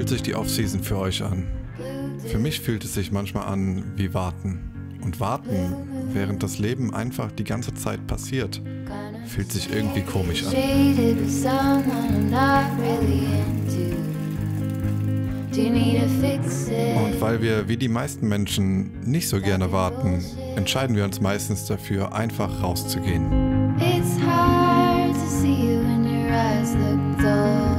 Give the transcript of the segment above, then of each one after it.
sich die Off-Season für euch an? Für mich fühlt es sich manchmal an wie Warten. Und Warten, während das Leben einfach die ganze Zeit passiert, fühlt sich irgendwie komisch an. Und weil wir wie die meisten Menschen nicht so gerne warten, entscheiden wir uns meistens dafür, einfach rauszugehen. It's hard to see you when your eyes look dull.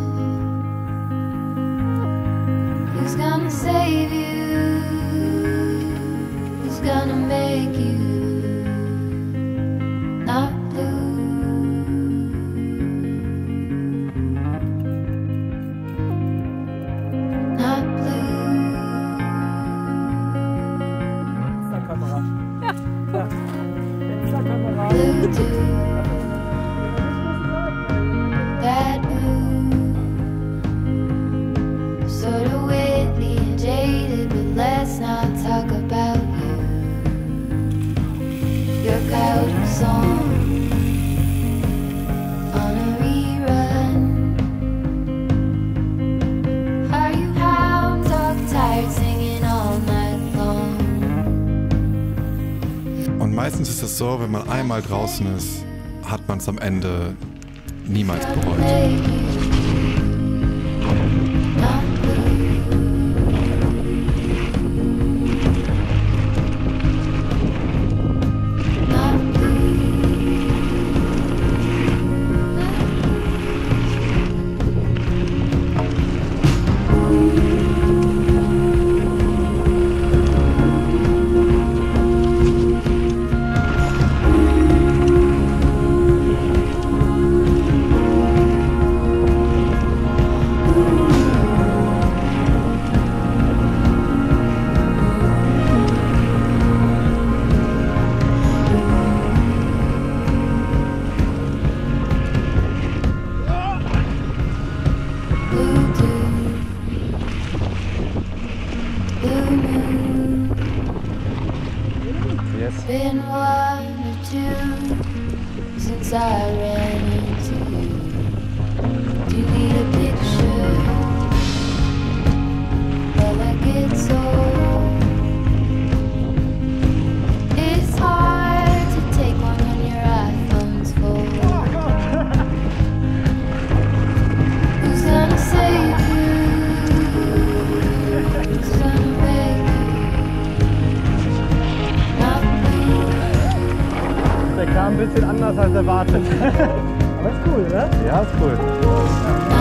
Who's gonna save you? Who's gonna make you not blue? Not blue. Insta-Kamera. Ja. Insta-Kamera. Blue too. Bad mood. Sort of witty and jaded, but let's not talk about you. Your couch song on a rerun. Are you hound dog tired singing all night long? Und meistens ist es so, wenn man einmal draußen ist, hat man es am Ende niemals bereut. Yes. Been one or two since I ran into you. Do you need a picture? Well, I get so. It's hard to take one when your iPhone's full. Who's gonna save you? Who's gonna make you not blue? Der kam ein bisschen anders als erwartet. Aber ist cool, ne? Ja, ist cool.